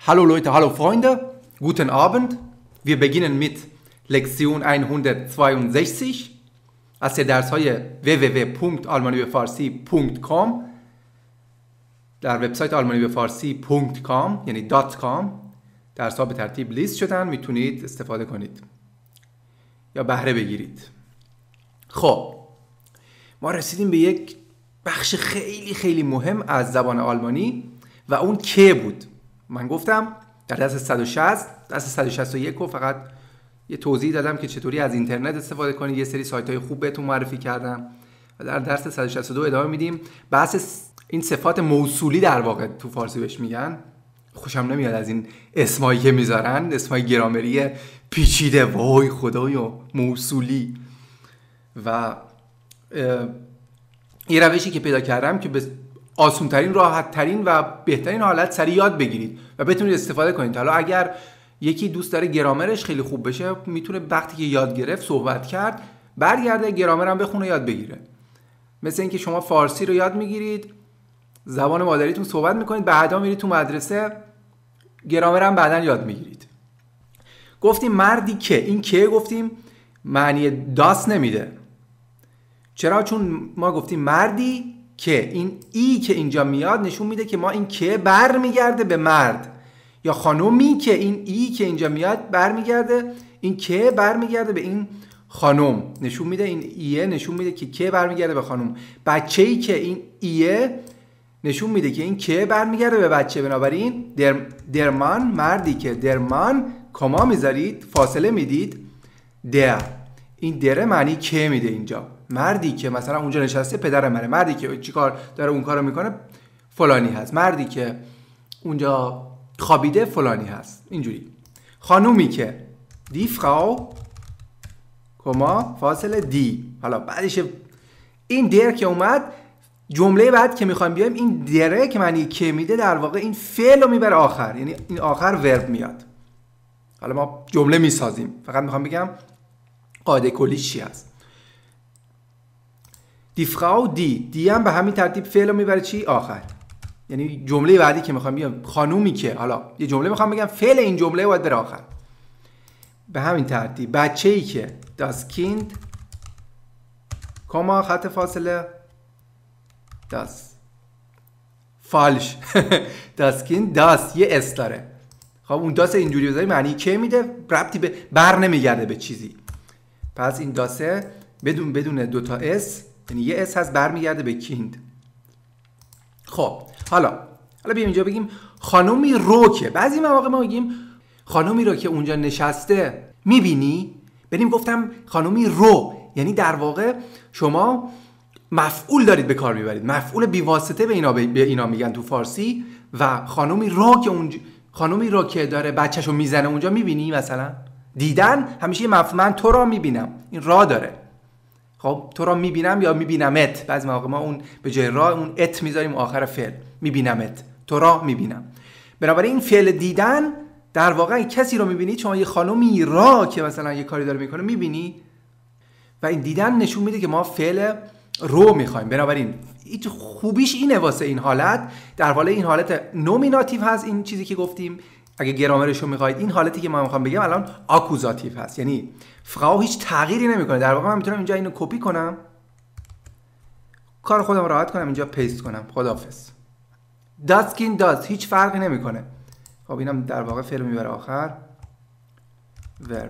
Hallo Leute, hallo Freunde, guten Abend. Wir beginnen mit Lektion 162 از درس‌های www.almanibefarsi.com در وبسایت almanibefarsi.com یعنی .com درس‌ها به ترتیب لیست شدن، میتونید استفاده کنید یا بهره بگیرید. خب ما رسیدیم به یک بخش خیلی خیلی مهم از زبان آلمانی و اون که بود. من گفتم در درس 160 درس 161 رو فقط یه توضیح دادم که چطوری از اینترنت استفاده کنید، یه سری سایت‌های خوب بهتون معرفی کردم و در درس 162 ادامه میدیم. بحث این صفات موصولی در واقع تو فارسی بهش میگن. خوشم نمیاد از این اسمایی که میذارن، اسمای گرامری پیچیده، وای خدایا موصولی. و این روشی که پیدا کردم که به آسان‌ترین، راحت‌ترین و بهترین حالت سریع یاد بگیرید و بتونید استفاده کنید. حالا اگر یکی دوست داره گرامرش خیلی خوب بشه، میتونه وقتی که یاد گرفت صحبت کرد برگرده گرامر هم بخونه یاد بگیره. مثل اینکه شما فارسی رو یاد میگیرید، زبان مادریتون صحبت میکنید، بعدا میرید تو مدرسه گرامر هم بعدا یاد میگیرید. گفتیم مردی که، این که گفتیم معنی داس نمیده. چرا؟ چون ما گفتیم مردی که، این ای که اینجا میاد نشون میده که ما این که برمیگرده به مرد، یا خانومی که این ای که اینجا میاد برمیگرده، این که برمیگرده به این خانم، نشون میده این ایه نشون میده که برمیگرده به خانم. بچه‌ای که این ایه نشون میده که این که برمیگرده به بچه. بنابراین درمان، مردی که درمان کما میذارید، فاصله میدید، در، این دره معنی که میده اینجا. مردی که مثلا اونجا نشسته پدر منه، مردی که چیکار داره اون کارو میکنه فلانی هست، مردی که اونجا خوابیده فلانی هست. اینجوری. خانومی که دی فراو کما فاصله دی. حالا بعدش این در که اومد، جمله بعد که میخوایم بیایم، این دره که معنی که میده در واقع این فعل رو میبره آخر، یعنی این آخر ورب میاد. حالا ما جمله میسازیم، فقط میخوام بگم قاعده کلیش چی هست. دی فراو دی هم به همین ترتیب فعل رو میبره چی؟ آخر. یعنی جمله بعدی که میخوام بگم خانومی که، حالا یه جمله میخوام بگم، فعل این جمله باید بره آخر. به همین ترتیب بچه‌ای که das Kind کما خط فاصله das falsch das Kind das یه اس داره. خب اون داس اینجوری بذاری معنی که میده، ربطی به بر نمیگرده به چیزی. پس این داسه بدون دوتا اس، یعنی یه اس هست، برمیگرده به کیند. خب حالا بیایم اینجا بگیم خانومی رو که، بعضی مواقع ما میگیم خانومی رو که اونجا نشسته میبینی، بریم گفتم خانومی رو، یعنی در واقع شما مفعول دارید به کار میبرید، مفعول بیواسطه به اینا میگن تو فارسی. و خانومی رو که اونجا، خانومی رو که داره بچه‌شو میزنه اونجا میبینی. مثلا دیدن همیشه یه مفعول، من تو را میبینم، این را داره. خب تو را میبینم یا میبینمت، بعضی مواقع ما اون به جای را اون ات میذاریم آخر فعل، میبینمت، تو را میبینم. بنابراین این فعل دیدن در واقع کسی رو میبینی، شما یه خانومی را که مثلا یه کاری داره میکنه میبینی و این دیدن نشون میده که ما فعل رو میخوایم. بنابراین خوبیش اینه واسه این حالت، در واقع این حالت نومیناتیو هست، این چیزی که گفتیم اگه گرامرش رو میخواید. این حالتی که من میخوام بگم الان آکوزاتیو هست، یعنی فراو هیچ تغییری نمیکنه. در واقع من میتونم اینجا اینو کپی کنم، کار خودم راحت کنم، اینجا پیست کنم، خداحافظ. das Kind das هیچ فرقی نمیکنه. خب اینم در واقع فعل میبره آخر، ورب.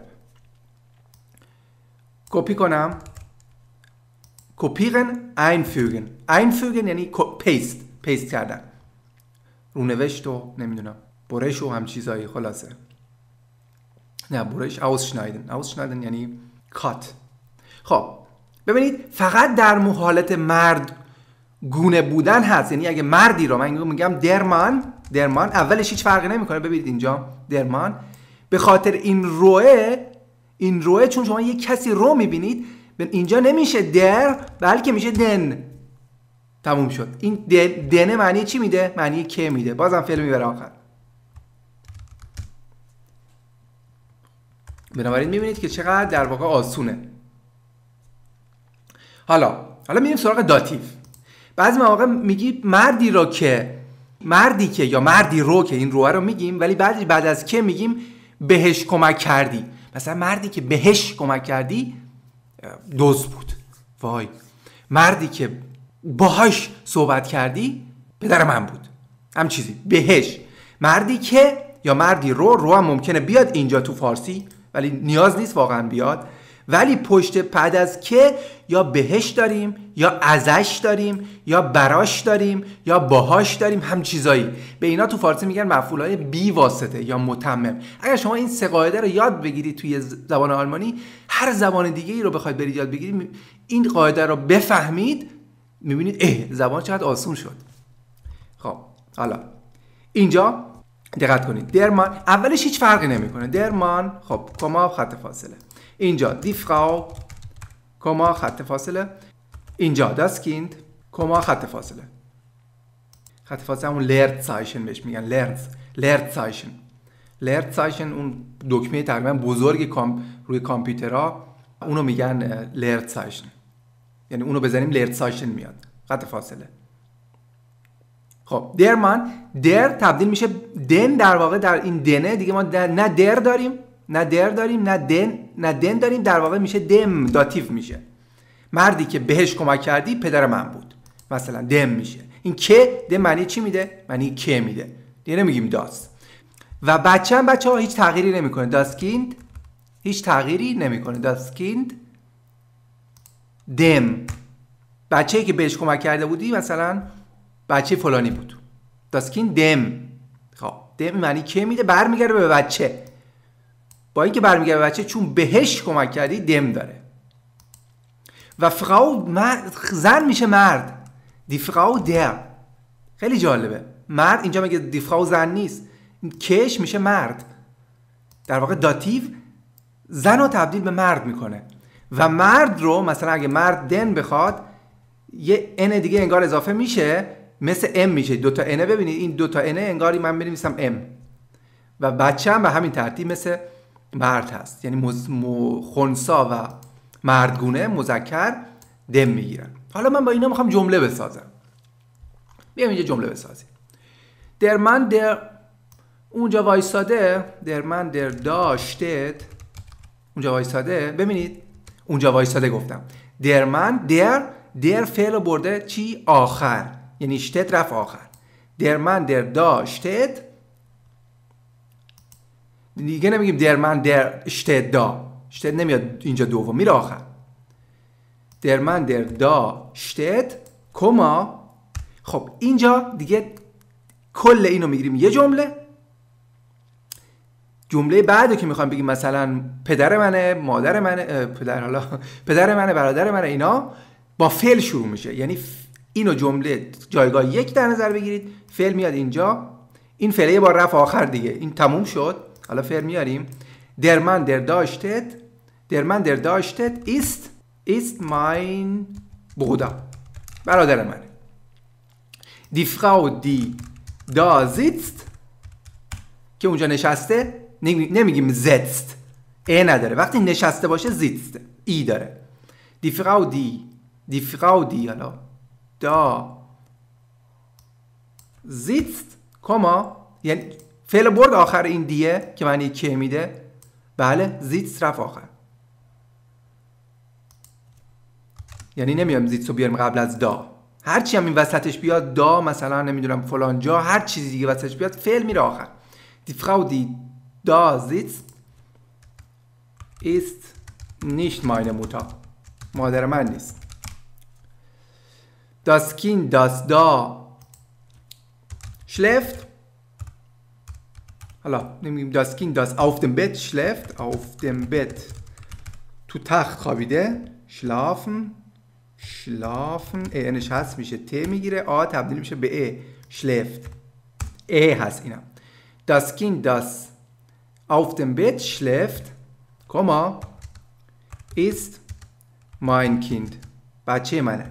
کپی کنم، kopieren einfügen یعنی پیست کردن، رونوشت و نمیدونم برش و هم چیزایی. خلاصه نه برش، ausschneiden یعنی کات. خب ببینید فقط در حالت مرد گونه بودن هست، یعنی اگه مردی رو من میگم درمان اولش هیچ فرقی نمیکنه. ببینید اینجا درمان به خاطر این روه چون شما یک کسی رو میبینید، اینجا نمیشه در بلکه میشه دن. تموم شد. این دنه معنی چی میده؟ معنی که میده، بازم فعل میبره آخر. بنابراین میبینید که چقدر در واقع آسونه. حالا میریم سراغ داتیو. بعضی مواقع میگی مردی را که مردی که یا مردی رو که این روه رو میگیم، ولی بعد از که میگیم بهش کمک کردی. مثلا مردی که بهش کمک کردی دزد بود. وای. مردی که باهاش صحبت کردی پدر من بود. هم چیزی بهش. مردی که یا مردی رو هم ممکنه بیاد اینجا تو فارسی، ولی نیاز نیست واقعا بیاد. ولی پشت بعد از که یا بهش داریم یا ازش داریم یا براش داریم یا باهاش داریم، هم چیزایی. به اینا تو فارسی میگن مفعولای بی واسطه یا متمم. اگر شما این سه قاعده رو یاد بگیرید توی زبان آلمانی، هر زبان دیگه ای رو بخواید برید یاد بگیرید، این قاعده رو بفهمید، میبینید زبان چقدر آسون شد. خب حالا اینجا دقت کنید. درمان اولش هیچ فرقی نمیکنه. درمان خب کما خط فاصله. اینجا دی فراو کما خط فاصله. اینجا das Kind کما خط فاصله. خط فاصله همون لرتزایشن بهش میگن. لرتزایشن اون دکمه تقریبا بزرگ روی کامپیوترها، اونو میگن لرتزایشن. یعنی اونو بزنیم لرتزایشن میاد، خط فاصله. خب درمان در تبدیل میشه دن. در واقع در این دنه دیگه ما نه در داریم نه دن داریم، در واقع میشه دم، داتیو میشه. مردی که بهش کمک کردی پدر من بود، مثلا دم میشه. این که دم معنی چی میده؟ معنی که میده، دیگه نمیگیم داست. و بچه ها هیچ تغییری نمیکنه. داس کیند هیچ تغییری نمیکنه. داس کیند دم، بچه‌ای که بهش کمک کرده بودی مثلا بچه فلانی بود. داس کیند دم. خب دم معنی که میده، برمیگرده به بچه. با اینکه برمیگرده به بچه، چون بهش کمک کردی دم داره. و فراو زن میشه مرد. دی فراو در. خیلی جالبه. مرد اینجا میگه دی فراو زن نیست، کش میشه مرد. در واقع داتیو زن رو تبدیل به مرد میکنه. و مرد رو مثلا اگه مرد دن بخواد، یه ان دیگه انگار اضافه میشه، مثل ام میشه. دوتا انه ببینید، این دوتا انه انگاری من بنویسم ام. و بچه هم به همین ترتیب مثل مرد هست. یعنی خنثا و مردگونه مذکر دم میگیرن. حالا من با اینا میخوام جمله بسازم. بیام اینجا جمله بسازیم. در من در اونجا وایساده، در من در داشتید اونجا وایساده. ببینید اونجا وایساده گفتم. در من در فعل برده چی؟ آخر. یعنی شتت رفت آخر. در من در داشتید، دیگه نمیگیم در من در شتت دا. شتت نمیاد اینجا دوم، میره آخر. در من در دا شتت کما. خب اینجا دیگه کل اینو میگیریم یه جمله. جمله بعدو که میخوام بگیم مثلا پدر منه، مادر منه، پدر منه، برادر منه، اینا با فعل شروع میشه. یعنی اینو جمله جایگاه یک در نظر بگیرید. فعل میاد اینجا، این فعل یه بار رفت آخر دیگه، این تموم شد. حالا فعل میاریم. در من در داشتید ist mein Bruder. برادر منه. Die Frau die da sitzt که اونجا نشسته، نمیگیم sitzt، ای نداره. وقتی نشسته باشه sitzt، ای داره. Die Frau die حالا da sitzt کما، یعنی فعل برد آخر این دیه که معنی که میده. بله sitzt رفت آخر. یعنی نمیام زیتسو بیاریم قبل از دا. هرچی هم این وسطش بیاد، دا مثلا نمیدونم فلان جا، هر چیزی دیگه وسطش بیاد فعل میره آخر. Die Frau die da sitzt ist nicht meine Mutter. مادر من نیست. Das Kind das da schläft. حالا نمیگیم das Kind das auf dem Bett schläft. Auf dem Bett تو تخت خوابیده. schlafen اینش هست میشه ت میگیره، آ تبدیل میشه به ا. schläft هست اینا. Das Kind das auf dem Bett schläft, ist mein Kind. بچه منه.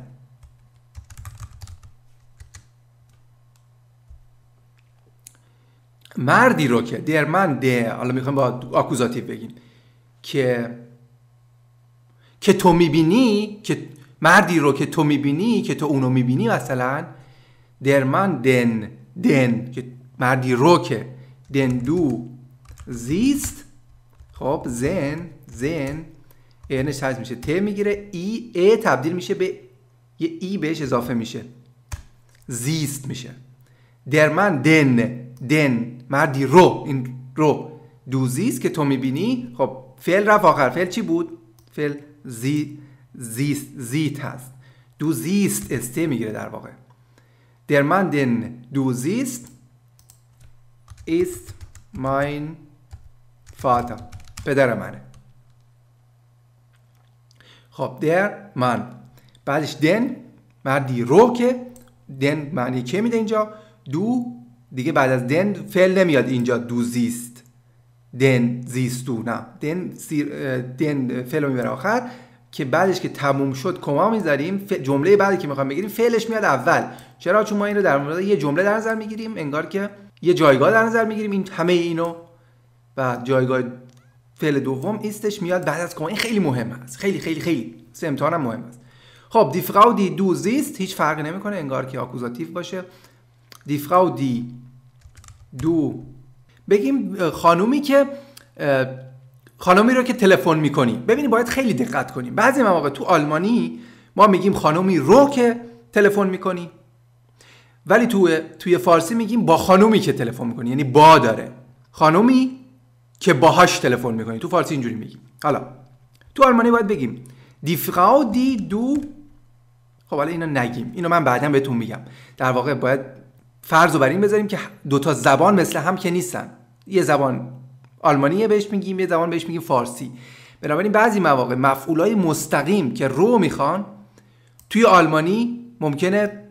مردی رو که در من حالا میخوایم با آکوزاتیو بگیم که تو میبینی، که مردی رو که تو میبینی، که تو اونو میبینی، مثلا در من دن که مردی رو که دن دو زیست. خب زن اینش حذف میشه، ت میگیره، ای تبدیل میشه به یه ای بهش اضافه میشه، زیست میشه. در من دن مردی رو، این رو دو زیست که تو میبینی. خب فعل رفت آخر، فعل چی بود؟ فعل زیست هست. دو زیست استه میگیره در واقع. در من دن دو زیست ist mein Vater، پدر منه. خب در من بعدش دن مردی رو که دن معنی که میده اینجا. دو دیگه بعد از دن فعل نمیاد اینجا، دو زیست دن زیستو، نه دن فعل رو میبره آخر که بعدش که تموم شد کما میذاریم. جمله بعدی که میخوام بگیریم فعلش میاد اول. چرا؟ چون ما این رو در مورد یه جمله در نظر میگیریم، انگار که یه جایگاه در نظر میگیریم، این همه اینو و جایگاه فعل دوم ایستش میاد بعد از کما. این خیلی مهم است، خیلی خیلی خیلی سه امتحان هم مهم است. خب دی فراو دی دو زیست هیچ فرقی نمیکنه، انگار که آکوزاتیو باشه. دی فراو دی دو، بگیم خانومی که خانومی رو که تلفن میکنی. ببینید باید خیلی دقت کنیم. بعضی مواقع تو آلمانی ما میگیم خانومی رو که تلفن میکنی، ولی توی فارسی میگیم با خانومی که تلفن میکنی، یعنی با داره، خانومی که باهاش تلفن میکنی. تو فارسی اینجوری میگیم. حالا تو آلمانی باید بگیم دی فراو دی دو. خب حالا اینو نگیم، اینو من بعداً بهتون میگم. در واقع باید فرض رو بر این بذاریم که دوتا زبان مثل هم که نیستن. یه زبان آلمانیه بهش میگیم، یه زبان بهش میگیم فارسی. بنابراین بعضی مواقع مفعولای مستقیم که رو میخوان توی آلمانی ممکنه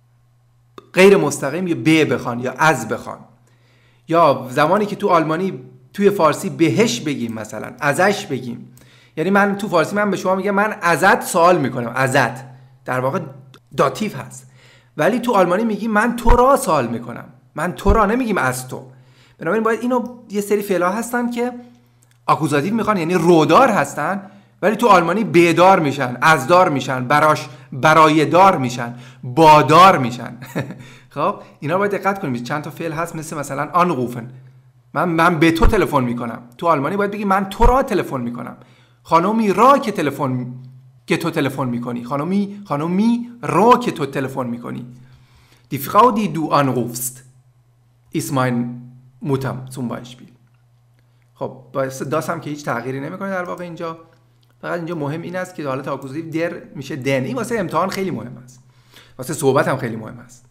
غیر مستقیم یا به بخوان یا از بخوان، یا زمانی که تو آلمانی توی فارسی بهش بگیم، مثلا ازش بگیم. یعنی من تو فارسی من به شما میگم من ازت سوال میکنم، ازت در واقع داتیو هست، ولی تو آلمانی میگیم من تو را سوال میکنم، من تو را نمیگیم از تو. بنابراین باید اینو، یه سری فعلا هستن که آکوزاتیو میخوان یعنی رودار هستن، ولی تو آلمانی بدار میشن، ازدار میشن، برایدار میشن، بادار میشن. خب اینا باید دقت کنیم. چند تا فعل هست مثلا آنروفن، من به تو تلفن میکنم. تو آلمانی باید بگی من تو را تلفن میکنم. خانومی را که تو تلفن میکنی، خانومی را که تو تلفن میکنی. Die Frau die du anrufst ist mein Mutter zum Beispiel. خب داس هم که هیچ تغییری نمیکنه در واقع اینجا. فقط اینجا مهم این است که حالت آکوزاتیو در میشه دن. این واسه امتحان خیلی مهم است، واسه صحبت هم خیلی مهم است.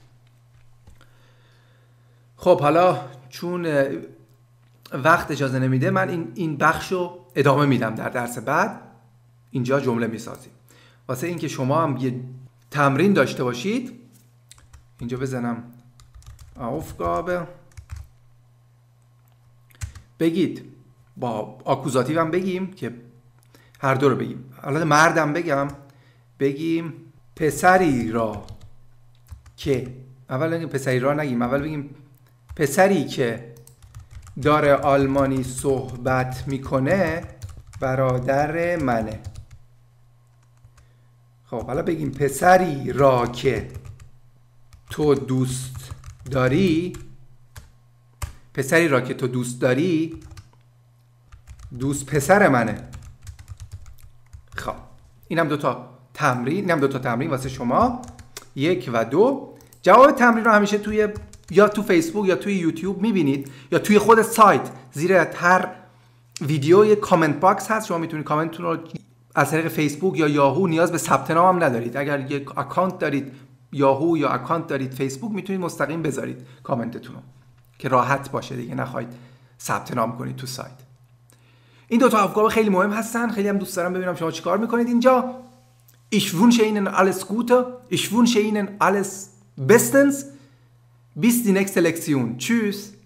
خب حالا چون وقت اجازه نمیده من این بخشو ادامه میدم در درس بعد. اینجا جمله میسازیم واسه اینکه شما هم یه تمرین داشته باشید. اینجا بزنم Aufgabe، بگید با آکوزاتیو هم بگیم که هر دو رو بگیم. حالا مردم بگیم پسری را که، اول بگیم پسری را نگیم، اول بگیم پسری که داره آلمانی صحبت میکنه برادر منه. خب حالا بگیم پسری را که تو دوست داری، پسری را که تو دوست داری دوست پسر منه. خب اینم دوتا تمرین واسه شما، 1 و 2. جواب تمرین رو همیشه توی یا تو فیسبوک یا توی یوتیوب میبینید، یا توی خود سایت زیر هر ویدیو یه کامنت باکس هست. شما میتونید کامنتتون رو از طریق فیسبوک یا یاهو، نیاز به ثبت نام هم ندارید، اگر یک اکانت دارید یاهو یا اکانت دارید فیسبوک میتونید مستقیم بذارید کامنتتون رو که راحت باشه دیگه، نخواهید ثبت نام کنید تو سایت. این دو تا افکار خیلی مهم هستن. خیلی هم دوست دارم ببینم شما چیکار میکنید اینجا. Ich wünsche Ihnen alles Gute. Ich wünsche Ihnen alles bestens. Bis die nächste Lektion. Tschüss.